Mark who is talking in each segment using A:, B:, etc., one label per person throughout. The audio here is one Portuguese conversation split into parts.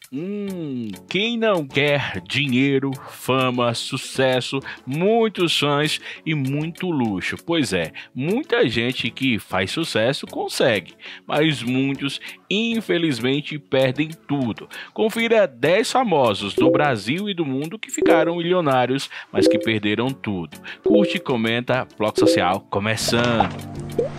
A: Quem não quer dinheiro, fama, sucesso, muitos fãs e muito luxo? Pois é, muita gente que faz sucesso consegue, mas muitos infelizmente perdem tudo. Confira 10 famosos do Brasil e do mundo que ficaram milionários, mas que perderam tudo. Curte e comenta, Bloco Social começando!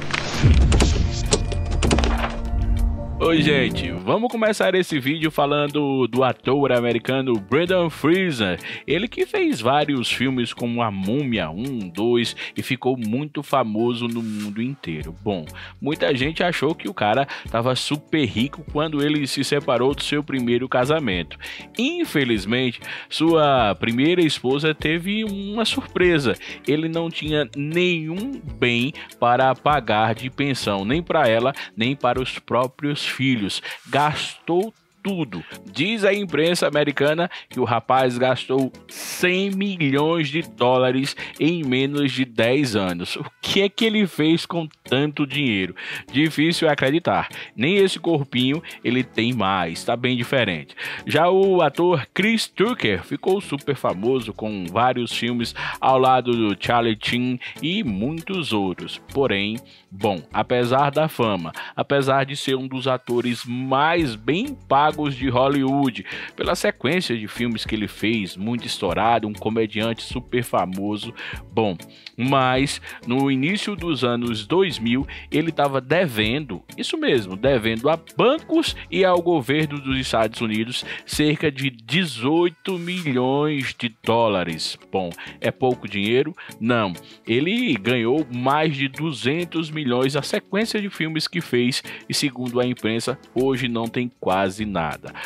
A: Oi gente, vamos começar esse vídeo falando do ator americano Brendan Fraser, ele que fez vários filmes como A Múmia 1, 2 e ficou muito famoso no mundo inteiro. Bom, muita gente achou que o cara estava super rico quando ele se separou do seu primeiro casamento. Infelizmente, sua primeira esposa teve uma surpresa, ele não tinha nenhum bem para pagar de pensão, nem para ela, nem para os próprios filhos, gastou tudo. Diz a imprensa americana que o rapaz gastou 100 milhões de dólares em menos de 10 anos. O que é que ele fez com tanto dinheiro? Difícil acreditar. Nem esse corpinho ele tem mais, tá bem diferente. Já o ator Chris Tucker ficou super famoso com vários filmes ao lado do Charlie Sheen e muitos outros. Porém, bom, apesar da fama, apesar de ser um dos atores mais bem pagos de Hollywood, pela sequência de filmes que ele fez, muito estourado, um comediante super famoso, bom, mas no início dos anos 2000 ele estava devendo, isso mesmo, devendo a bancos e ao governo dos Estados Unidos cerca de 18 milhões de dólares. Bom, é pouco dinheiro? Não, ele ganhou mais de 200 milhões a sequência de filmes que fez e, segundo a imprensa, hoje não tem quase nada.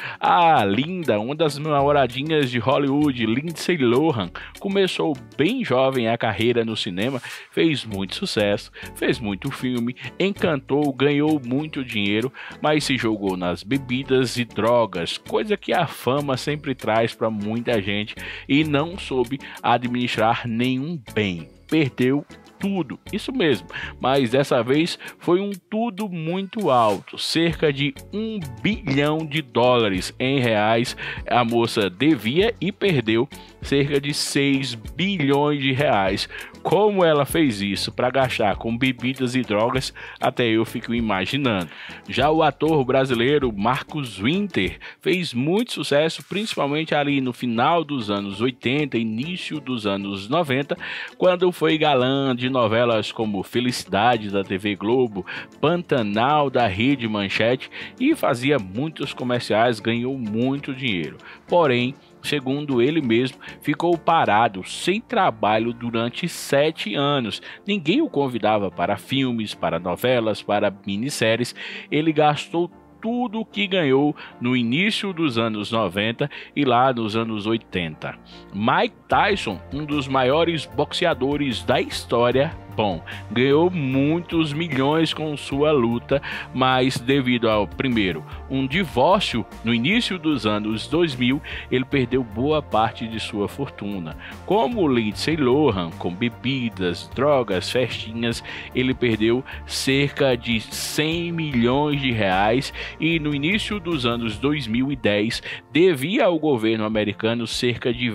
A: A Linda, uma das namoradinhas de Hollywood, Lindsay Lohan, começou bem jovem a carreira no cinema, fez muito sucesso, fez muito filme, encantou, ganhou muito dinheiro, mas se jogou nas bebidas e drogas, coisa que a fama sempre traz para muita gente, e não soube administrar nenhum bem. Perdeu tudo, isso mesmo, mas dessa vez foi um tudo muito alto, cerca de 1 bilhão de dólares em reais. A moça devia e perdeu cerca de 6 bilhões de reais. Como ela fez isso para gastar com bebidas e drogas, até eu fico imaginando. Já o ator brasileiro Marcos Winter fez muito sucesso, principalmente ali no final dos anos 80, início dos anos 90, quando foi galã de novelas como Felicidade da TV Globo, Pantanal da Rede Manchete e fazia muitos comerciais, ganhou muito dinheiro. Porém, segundo ele mesmo, ficou parado, sem trabalho durante 7 anos. Ninguém o convidava para filmes, para novelas, para minisséries. Ele gastou tudo o que ganhou no início dos anos 90 e lá nos anos 80. Mike Tyson, um dos maiores boxeadores da história, bom, ganhou muitos milhões com sua luta, mas devido ao, primeiro, um divórcio no início dos anos 2000, ele perdeu boa parte de sua fortuna. Como Lindsay Lohan, com bebidas, drogas, festinhas, ele perdeu cerca de 100 milhões de reais e no início dos anos 2010 devia ao governo americano cerca de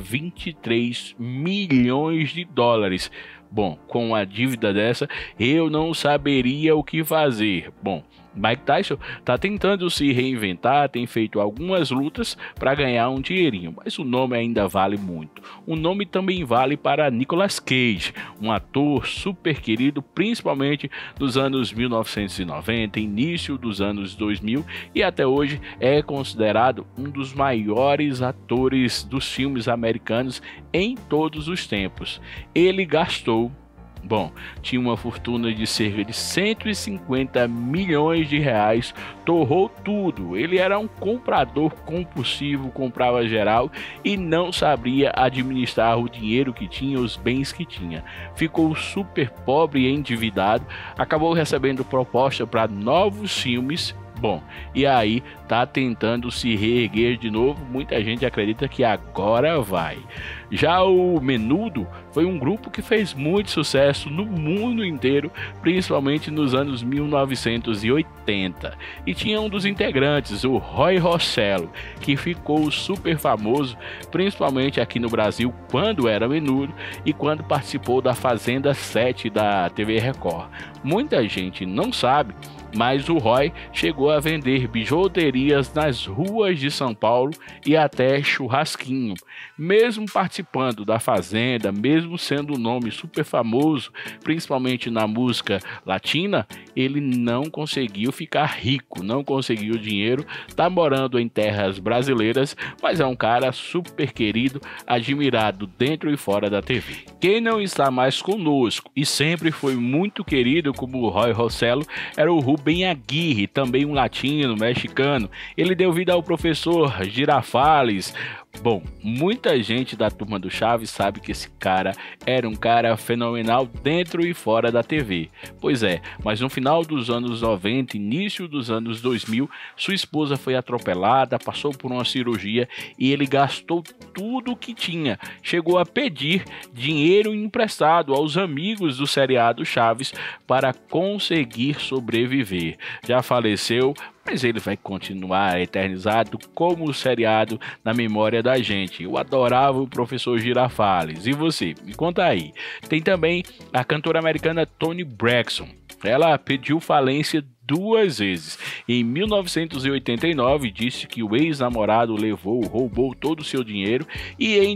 A: 23 milhões de dólares. Bom, com a dívida dessa, eu não saberia o que fazer. Bom, Mike Tyson está tentando se reinventar, tem feito algumas lutas para ganhar um dinheirinho, mas o nome ainda vale muito. O nome também vale para Nicolas Cage, um ator super querido, principalmente nos anos 1990, início dos anos 2000 e até hoje é considerado um dos maiores atores dos filmes americanos em todos os tempos. Ele gastou, bom, tinha uma fortuna de cerca de 150 milhões de reais, torrou tudo. Ele era um comprador compulsivo, comprava geral e não sabia administrar o dinheiro que tinha, os bens que tinha. Ficou super pobre e endividado, acabou recebendo proposta para novos filmes. Bom, e aí tá tentando se reerguer de novo, muita gente acredita que agora vai. Já o Menudo foi um grupo que fez muito sucesso no mundo inteiro, principalmente nos anos 1980. E tinha um dos integrantes, o Roy Rossello, que ficou super famoso, principalmente aqui no Brasil, quando era Menudo e quando participou da Fazenda 7 da TV Record. Muita gente não sabe, mas o Roy chegou a vender bijuterias nas ruas de São Paulo e até churrasquinho. Mesmo participando da Fazenda, mesmo sendo um nome super famoso, principalmente na música latina, ele não conseguiu ficar rico, não conseguiu dinheiro, tá morando em terras brasileiras, mas é um cara super querido, admirado dentro e fora da TV. Quem não está mais conosco e sempre foi muito querido como o Roy Rossello era o Rubem Aguirre, também um latino, mexicano. Ele deu vida ao professor Girafales. Bom, muita gente da turma do Chaves sabe que esse cara era um cara fenomenal dentro e fora da TV. Pois é, mas no final dos anos 90, início dos anos 2000, sua esposa foi atropelada, passou por uma cirurgia e ele gastou tudo o que tinha. Chegou a pedir dinheiro emprestado aos amigos do seriado Chaves para conseguir sobreviver. Já faleceu, mas ele vai continuar eternizado como o seriado na memória da gente. Eu adorava o professor Girafales. E você? Me conta aí. Tem também a cantora americana Toni Braxton. Ela pediu falência 2 vezes. Em 1989 disse que o ex-namorado roubou todo o seu dinheiro, e em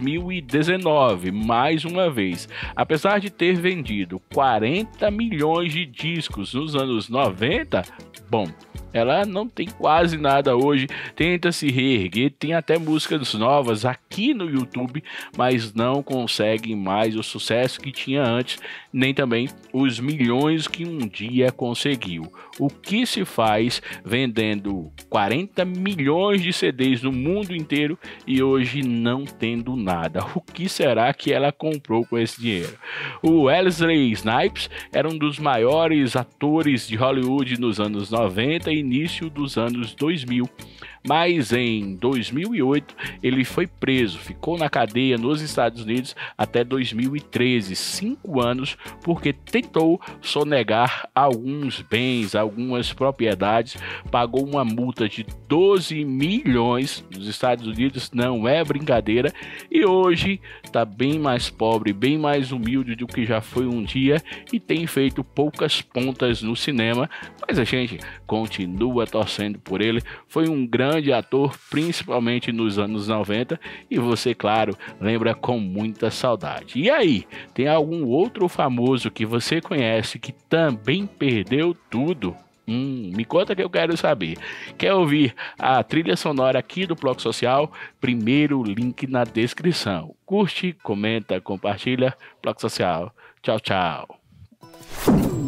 A: 2019, mais uma vez, apesar de ter vendido 40 milhões de discos nos anos 90, bom, ela não tem quase nada hoje, tenta se reerguer, tem até músicas novas aqui no YouTube, mas não consegue mais o sucesso que tinha antes, nem também os milhões que um dia conseguiu. O que se faz vendendo 40 milhões de CDs no mundo inteiro e hoje não tendo nada? O que será que ela comprou com esse dinheiro? O Wesley Snipes era um dos maiores atores de Hollywood nos anos 90 e início dos anos 2000, mas em 2008 ele foi preso, ficou na cadeia nos Estados Unidos até 2013, 5 anos, porque tentou sonegar alguns bens, algumas propriedades, pagou uma multa de 12 milhões nos Estados Unidos, não é brincadeira, e hoje está bem mais pobre, bem mais humilde do que já foi um dia e tem feito poucas pontas no cinema, mas a gente continua torcendo por ele. Foi um grande ator, principalmente nos anos 90, e você, claro, lembra com muita saudade. E aí, tem algum outro famoso que você conhece que também perdeu tudo? Me conta que eu quero saber. Quer ouvir a trilha sonora aqui do Bloco Social? Primeiro link na descrição. Curte, comenta, compartilha. Bloco Social. Tchau, tchau.